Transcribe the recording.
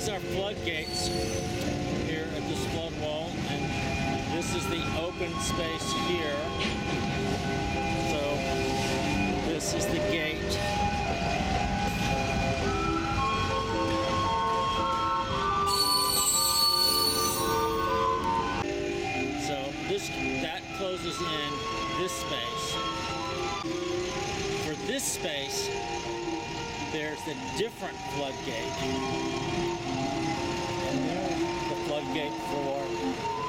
these are floodgates here at this flood wall, and this is the open space here. So this is the gate. That closes in this space. For this space, there's a different floodgate. And there's the floodgate for